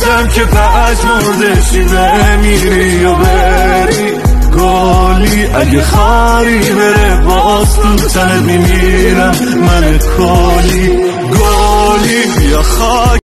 نمیدم که پژمردشی بمیری یا بری گلی، اگه خاری بره باز تو تنت میمیرم من کلی گلی یا خاک.